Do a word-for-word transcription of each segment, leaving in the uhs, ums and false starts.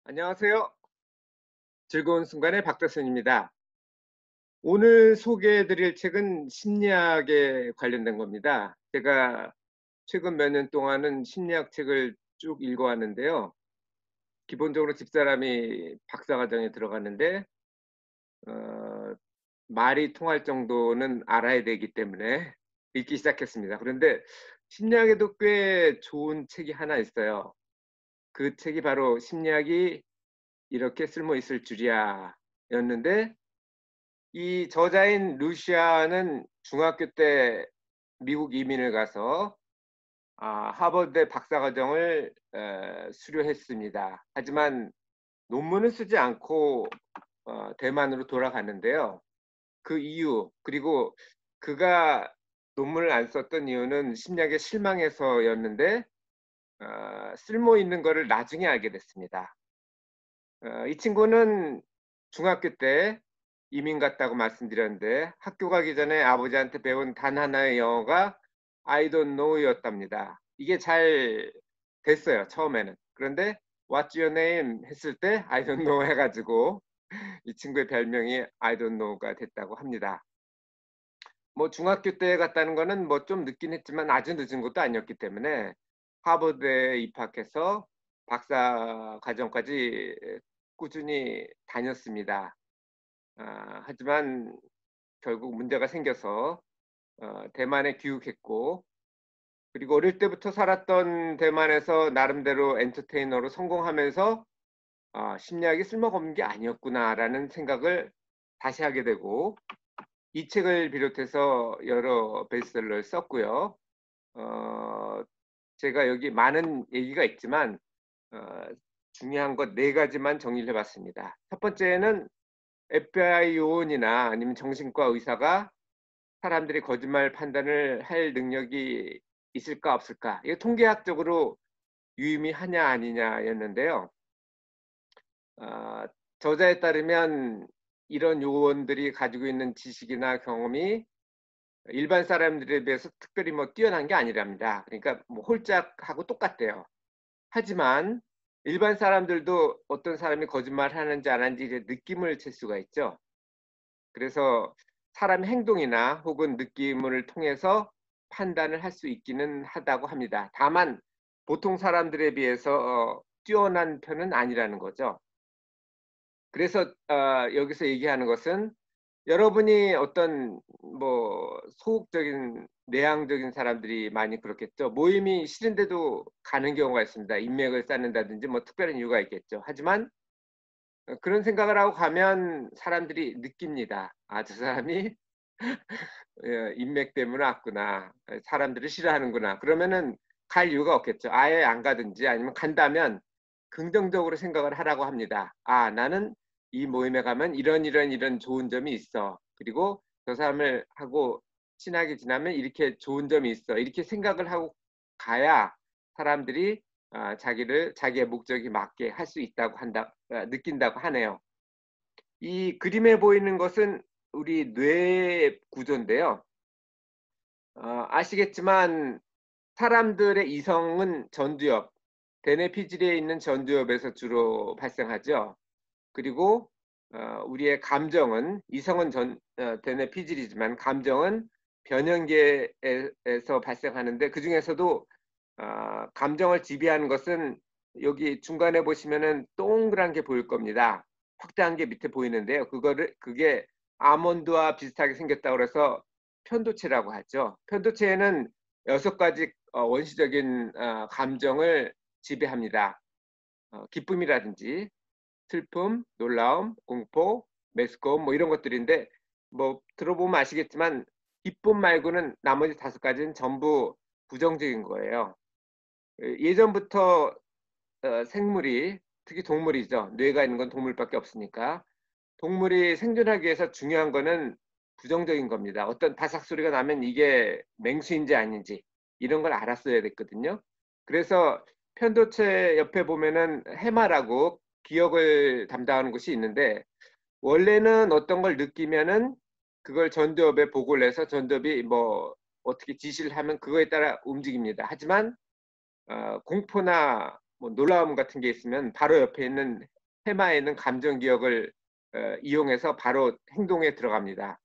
안녕하세요. 즐거운 순간의 박대선입니다. 오늘 소개해 드릴 책은 심리학에 관련된 겁니다. 제가 최근 몇 년 동안은 심리학 책을 쭉 읽어 왔는데요. 기본적으로 집사람이 박사과정에 들어갔는데 어 말이 통할 정도는 알아야 되기 때문에 읽기 시작했습니다. 그런데 심리학에도 꽤 좋은 책이 하나 있어요. 그 책이 바로 '심리학이 이렇게 쓸모 있을 줄이야.' 였는데 이 저자인 루시아는 중학교 때 미국 이민을 가서 아 하버드대 박사과정을 에 수료했습니다. 하지만 논문을 쓰지 않고 어 대만으로 돌아갔는데요. 그 이유 그리고 그가 논문을 안 썼던 이유는 심리학에 실망해서였는데 어 쓸모 있는 거를 나중에 알게 됐습니다. 어 이 친구는 중학교 때 이민 갔다고 말씀드렸는데 학교 가기 전에 아버지한테 배운 단 하나의 영어가 I don't know 였답니다. 이게 잘 됐어요 처음에는. 그런데 "What's your name?" 했을 때 I don't know 해 가지고 이 친구의 별명이 I don't know가 됐다고 합니다. 뭐 중학교 때 갔다는 거는 뭐 좀 늦긴 했지만 아주 늦은 것도 아니었기 때문에 하버드에 입학해서 박사 과정까지 꾸준히 다녔습니다. 아 하지만 결국 문제가 생겨서 어 대만에 귀국했고 그리고 어릴 때부터 살았던 대만에서 나름대로 엔터테이너로 성공하면서 '아 심리학이 쓸모가 없는 게 아니었구나.'라는 생각을 다시 하게 되고 이 책을 비롯해서 여러 베스트셀러를 썼고요. 어 제가 여기 많은 얘기가 있지만 어 중요한 것 네 가지만 정리를 해 봤습니다. 첫 번째는 에프비아이 요원이나 아니면 정신과 의사가 사람들이 거짓말 판단을 할 능력이 있을까 없을까? 이거 통계학적으로 유의미하냐 아니냐였는데요. 아 저자에 따르면 이런 요원들이 가지고 있는 지식이나 경험이 일반 사람들에 비해서 특별히 뭐 뛰어난 게 아니랍니다. 그러니까 뭐 홀짝하고 똑같대요. 하지만 일반 사람들도 어떤 사람이 거짓말하는지 안 하는지 이제 느낌을 챌 수가 있죠. 그래서 사람의 행동이나 혹은 느낌을 통해서 판단을 할 수 있기는 하다고 합니다. 다만 보통 사람들에 비해서 어 뛰어난 편은 아니라는 거죠. 그래서 아 여기서 얘기하는 것은 여러분이 어떤 뭐 소극적인 내향적인 사람들이 많이 그렇겠죠. 모임이 싫은데도 가는 경우가 있습니다. 인맥을 쌓는다든지 뭐 특별한 이유가 있겠죠. 하지만 어 그런 생각을 하고 가면 사람들이 느낍니다. '아 저 사람이 예 인맥 때문에 왔구나. 예 사람들을 싫어하는구나.' 그러면은 갈 이유가 없겠죠. 아예 안 가든지 아니면 간다면 긍정적으로 생각을 하라고 합니다. '아 나는 이 모임에 가면 이런, 이런, 이런 좋은 점이 있어. 그리고 저 사람을 하고 친하게 지내면 이렇게 좋은 점이 있어.' 이렇게 생각을 하고 가야 사람들이 아 자기를 자기의 목적에 맞게 할 수 있다고 한다 아 느낀다고 하네요. 이 그림에 보이는 것은 우리 뇌의 구조인데요. 어 아시겠지만 사람들의 이성은 전두엽, 대뇌 피질에 있는 전두엽에서 주로 발생하죠. 그리고 어 우리의 감정은 이성은 전 어 대뇌 피질이지만 감정은 변연계에 에서 발생하는데 그중에서도 어 감정을 지배하는 것은 여기 중간에 보시면은 동그란 게 보일 겁니다. 확대한 게 밑에 보이는데요. 그거를 그게 아몬드와 비슷하게 생겼다고 그래서 편도체라고 하죠. 편도체에는 여섯 가지 어 원시적인 어 감정을 지배합니다. 어 기쁨이라든지 슬픔, 놀라움, 공포, 메스꺼움 뭐 이런 것들인데 뭐 들어보면 아시겠지만 기쁨 말고는 나머지 다섯 가지는 전부 부정적인 거예요. 예 예전부터 어 생물이 특히 동물이죠. 뇌가 있는 건 동물밖에 없으니까. 동물이 생존하기 위해서 중요한 거는 부정적인 겁니다. 어떤 바삭 소리가 나면 이게 맹수인지 아닌지 이런 걸 알았어야 됐거든요. 그래서 편도체 옆에 보면은 해마라고 기억을 담당하는 곳이 있는데 원래는 어떤 걸 느끼면은 그걸 전두엽에 보고를 해서 전두엽이 뭐 어떻게 지시를 하면 그거에 따라 움직입니다. 하지만 어 공포나 뭐 놀라움 같은 게 있으면 바로 옆에 있는 테마에 있는 감정 기억을 어, 이용해서 바로 행동에 들어갑니다.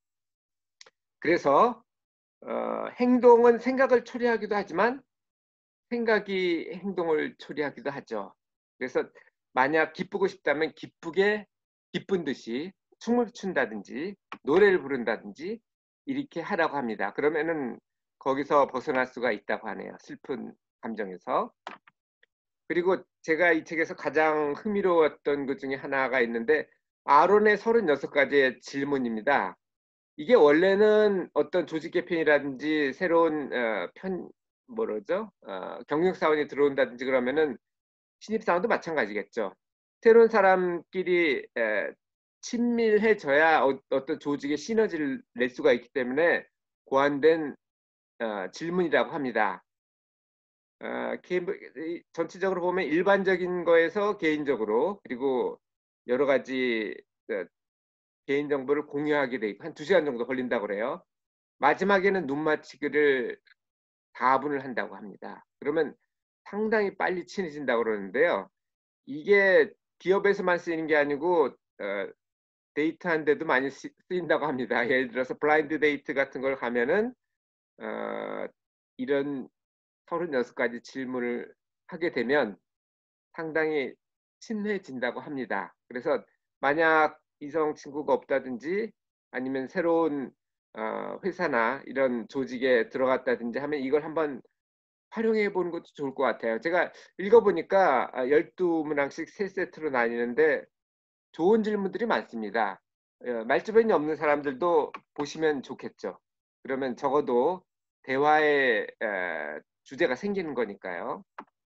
그래서 어, 행동은 생각을 초래하기도 하지만 생각이 행동을 초래하기도 하죠. 그래서 만약 기쁘고 싶다면 기쁘게 기쁜 듯이 춤을 춘다든지 노래를 부른다든지 이렇게 하라고 합니다. 그러면은 거기서 벗어날 수가 있다고 하네요. 슬픈 감정에서. 그리고 제가 이 책에서 가장 흥미로웠던 것 중에 하나가 있는데 아론의 서른여섯 가지의 질문입니다. 이게 원래는 어떤 조직 개편이라든지 새로운 어, 편 뭐라죠? 어, 경력 사원이 들어온다든지 그러면은 신입 사원도 마찬가지겠죠. 새로운 사람끼리 에, 친밀해져야 어, 떤 조직의 시너지를 낼 수가 있기 때문에 고안된 어, 질문이라고 합니다. 어, 개인, 전체적으로 보면 일반적인 거에서 개인적으로 그리고 여러 가지 어, 개인 정보를 공유하게 돼 있고 한 두 시간 정도 걸린다고 그래요. 마지막에는 눈 맞추기를 다분을 한다고 합니다. 그러면 상당히 빨리 친해진다고 그러는데요. 이게 기업에서만 쓰이는 게 아니고 어, 데이트한데도 많이 쓰, 인다고 합니다. 예를 들어서 블라인드 데이트 같은 걸 가면은 어, 이런 서른여섯 가지 질문을 하게 되면 상당히 친해진다고 합니다. 그래서 만약 이성 친구가 없다든지 아니면 새로운 어, 회사나 이런 조직에 들어갔다든지 하면 이걸 한번 활용해 보는 것도 좋을 것 같아요. 제가 읽어보니까 열두 문항씩 세 세트로 나뉘는데 좋은 질문들이 많습니다. 어, 말주변이 없는 사람들도 보시면 좋겠죠. 그러면 적어도 대화의 에, 주제가 생기는 거니까요.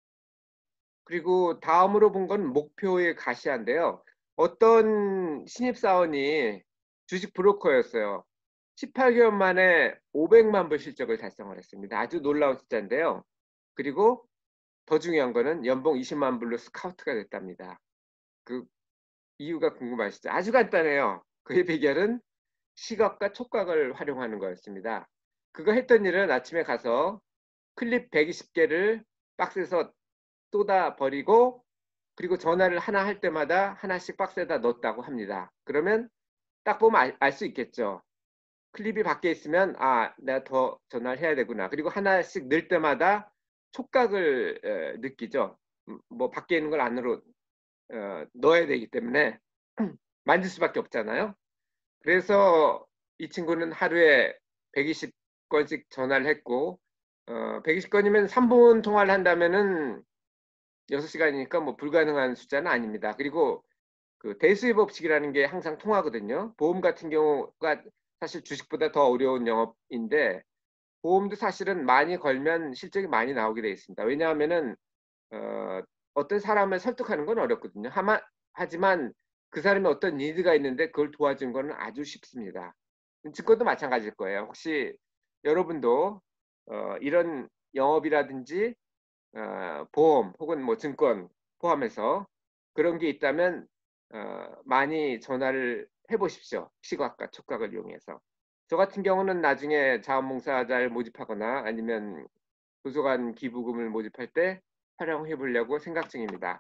그리고 다음으로 본 건 목표의 가시화인데요. 어떤 신입사원이 주식 브로커였어요. 십팔 개월 만에 오백만 불 실적을 달성을 했습니다. 아주 놀라운 숫자인데요. 그리고 더 중요한 거는 연봉 이십만 불로 스카우트가 됐답니다. 그 이유가 궁금하시죠? 아주 간단해요. 그의 비결은 시각과 촉각을 활용하는 거였습니다. 그가 했던 일은 아침에 가서 클립 백이십 개를 박스에서 쏟아 버리고 그리고 전화를 하나 할 때마다 하나씩 박스에다 넣었다고 합니다. 그러면 딱 보면 알 수 있겠죠. 클립이 밖에 있으면 아 내가 더 전화를 해야 되구나. 그리고 하나씩 넣을 때마다 촉각을 에, 느끼죠. 음, 뭐 밖에 있는 걸 안으로 어, 넣어야 되기 때문에 만질 수밖에 없잖아요. 그래서 이 친구는 하루에 백이십 건씩 전화를 했고 어, 백이십 건이면 삼 분 통화를 한다면은 여섯 시간이니까 뭐 불가능한 숫자는 아닙니다. 그리고 그 대수의 법칙이라는 게 항상 통하거든요. 보험 같은 경우가 사실 주식보다 더 어려운 영업인데 보험도 사실은 많이 걸면 실적이 많이 나오게 되어 있습니다. 왜냐하면은 어, 어떤 사람을 설득하는 건 어렵거든요. 하마, 하지만 그 사람이 어떤 니드가 있는데 그걸 도와준 거는 아주 쉽습니다. 증권도 마찬가지일 거예요. 혹시 여러분도 어, 이런 영업이라든지 어, 보험 혹은 뭐 증권 포함해서 그런 게 있다면 어, 많이 전화를 해보십시오. 시각과 촉각을 이용해서. 저 같은 경우는 나중에 자원봉사자를 모집하거나 아니면 도서관 기부금을 모집할 때 활용해 보려고 생각 중입니다.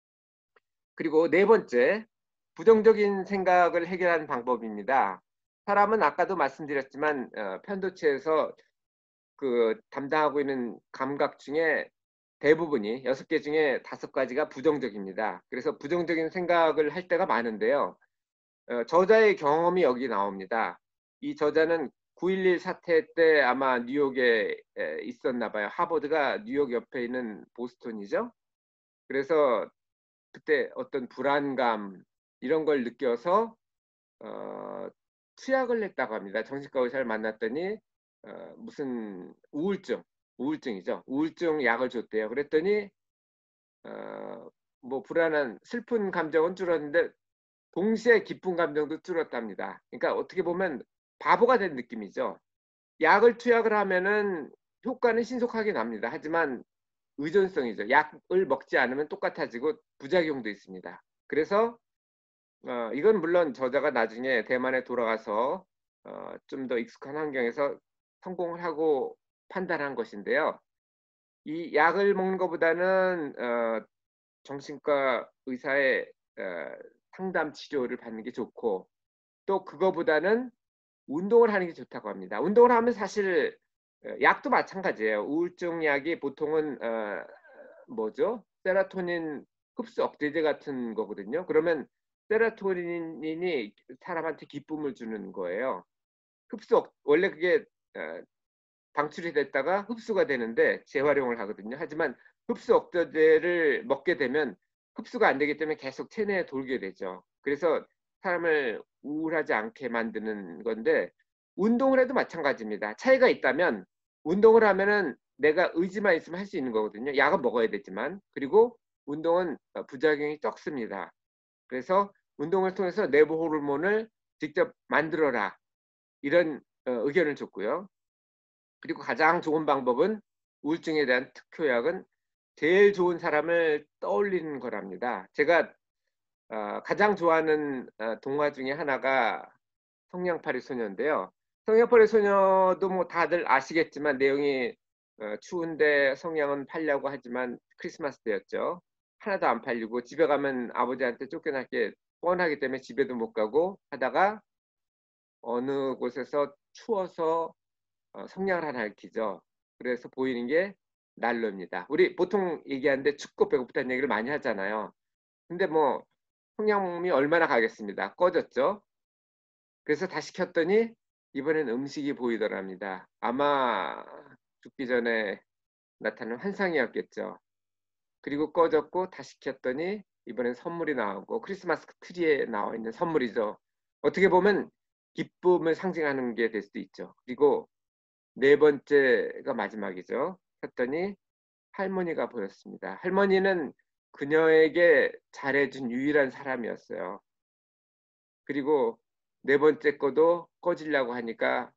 그리고 네 번째, 부정적인 생각을 해결하는 방법입니다. 사람은 아까도 말씀드렸지만 어, 편도체에서 그 담당하고 있는 감각 중에 대부분이 여섯 개 중에 다섯 가지가 부정적입니다. 그래서 부정적인 생각을 할 때가 많은데요. 어, 저자의 경험이 여기 나옵니다. 이 저자는 구일일 사태 때 아마 뉴욕에 에, 있었나 봐요. 하버드가 뉴욕 옆에 있는 보스턴이죠. 그래서 그때 어떤 불안감 이런 걸 느껴서 어, 투약을 했다고 합니다. 정신과 의사를 만났더니 어, 무슨 우울증, 우울증이죠. 우울증 약을 줬대요. 그랬더니 어, 뭐 불안한 슬픈 감정은 줄었는데 동시에 기쁜 감정도 줄었답니다. 그러니까 어떻게 보면 바보가 된 느낌이죠. 약을 투약을 하면은 효과는 신속하게 납니다. 하지만 의존성이죠. 약을 먹지 않으면 똑같아지고 부작용도 있습니다. 그래서 어, 이건 물론 저자가 나중에 대만에 돌아가서 어, 좀 더 익숙한 환경에서 성공을 하고 판단한 것인데요. 이 약을 먹는 것보다는 어, 정신과 의사의 어, 상담 치료를 받는 게 좋고, 또 그거보다는 운동을 하는 게 좋다고 합니다. 운동을 하면 사실 어, 약도 마찬가지예요. 우울증 약이 보통은 어, 뭐죠? 세로토닌 흡수 억제제 같은 거거든요. 그러면 세로토닌이 사람한테 기쁨을 주는 거예요. 흡수 억, 원래 그게 어, 방출이 됐다가 흡수가 되는데 재활용을 하거든요. 하지만 흡수 억제제를 먹게 되면 흡수가 안 되기 때문에 계속 체내에 돌게 되죠. 그래서 사람을 우울하지 않게 만드는 건데, 운동을 해도 마찬가지입니다. 차이가 있다면 운동을 하면은 내가 의지만 있으면 할 수 있는 거거든요. 약은 먹어야 되지만. 그리고 운동은 부작용이 적습니다. 그래서 운동을 통해서 내부 호르몬을 직접 만들어라, 이런 어, 의견을 줬고요. 그리고 가장 좋은 방법은, 우울증에 대한 특효약은 제일 좋은 사람을 떠올리는 거랍니다. 제가 어, 가장 좋아하는 어, 동화 중에 하나가 성냥팔이 소녀인데요. 성냥팔이 소녀도 뭐 다들 아시겠지만 내용이 어, 추운데 성냥은 팔려고 하지만 크리스마스 때였죠. 하나도 안 팔리고 집에 가면 아버지한테 쫓겨날 게 뻔하기 때문에 집에도 못 가고 하다가 어느 곳에서 추워서 어, 성냥을 하나 얽히죠. 그래서 보이는 게 난로입니다. 우리 보통 얘기하는데 춥고 배고프다는 얘기를 많이 하잖아요. 근데 뭐 성냥이 얼마나 가겠습니다. 꺼졌죠. 그래서 다시 켰더니 이번엔 음식이 보이더랍니다. 아마 죽기 전에 나타난 환상이었겠죠. 그리고 꺼졌고 다시 켰더니 이번엔 선물이 나오고, 크리스마스 트리에 나와 있는 선물이죠. 어떻게 보면 기쁨을 상징하는 게 될 수도 있죠. 그리고 네 번째가 마지막이죠. 했더니 할머니가 보였습니다. 할머니는 그녀에게 잘해준 유일한 사람이었어요. 그리고 네 번째 거도 꺼지려고 하니까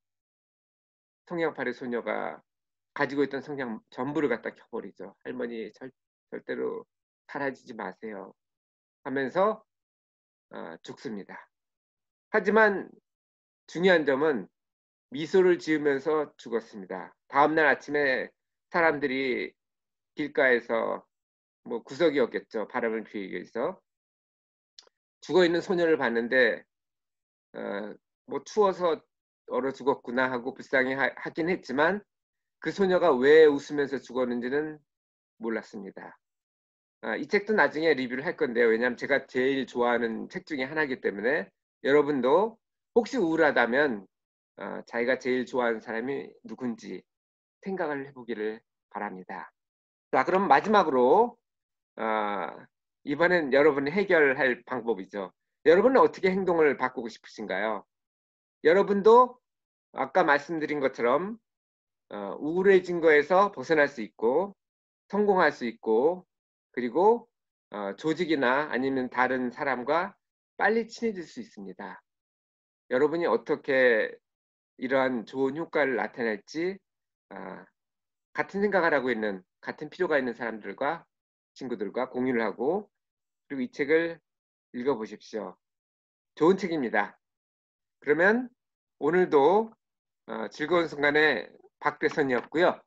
성냥팔이 소녀가 가지고 있던 성냥 전부를 갖다 켜버리죠. 할머니 절, 절대로 사라지지 마세요 하면서 어, 죽습니다. 하지만 중요한 점은 미소를 지으면서 죽었습니다. 다음날 아침에 사람들이 길가에서, 뭐 구석이었겠죠, 바람을 피우기 위해서 죽어있는 소녀를 봤는데 어, 뭐 추워서 얼어 죽었구나 하고 불쌍히 하, 하긴 했지만 그 소녀가 왜 웃으면서 죽었는지는 몰랐습니다. 아, 이 책도 나중에 리뷰를 할 건데요. 왜냐하면 제가 제일 좋아하는 책 중에 하나이기 때문에, 여러분도 혹시 우울하다면 어, 자기가 제일 좋아하는 사람이 누군지 생각을 해보기를 바랍니다. 자, 그럼 마지막으로 어, 이번엔 여러분이 해결할 방법이죠. 여러분은 어떻게 행동을 바꾸고 싶으신가요? 여러분도 아까 말씀드린 것처럼 어, 우울해진 거에서 벗어날 수 있고 성공할 수 있고, 그리고 어, 조직이나 아니면 다른 사람과 빨리 친해질 수 있습니다. 여러분이 어떻게 이러한 좋은 효과를 나타낼지 어, 같은 생각을 하고 있는, 같은 필요가 있는 사람들과, 친구들과 공유를 하고, 그리고 이 책을 읽어보십시오. 좋은 책입니다. 그러면 오늘도 어, 즐거운 순간의 박대선이었고요.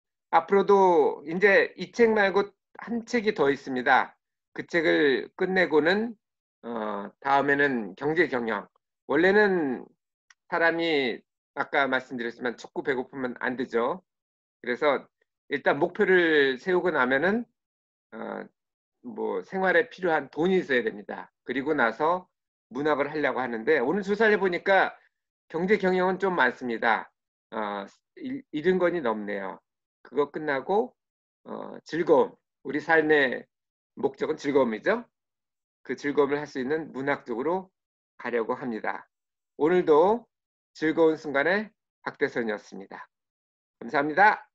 앞으로도 이제 이 책 말고 한 책이 더 있습니다. 그 책을 끝내고는 어, 다음에는 경제 경영. 원래는 사람이 아까 말씀드렸지만 춥고 배고프면 안 되죠. 그래서 일단 목표를 세우고 나면은 어, 뭐 생활에 필요한 돈이 있어야 됩니다. 그리고 나서 문학을 하려고 하는데, 오늘 조사를 해보니까 경제 경영은 좀 많습니다. 어, 일흔 권이 넘네요. 그거 끝나고 어, 즐거움, 우리 삶의 목적은 즐거움이죠. 그 즐거움을 할 수 있는 문학 쪽으로 가려고 합니다. 오늘도 즐거운 순간의 박대선이었습니다. 감사합니다.